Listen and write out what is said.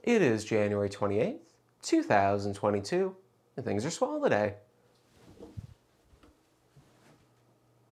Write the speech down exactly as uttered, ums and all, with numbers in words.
It is January twenty-eighth, two thousand twenty-two, and things are swell today.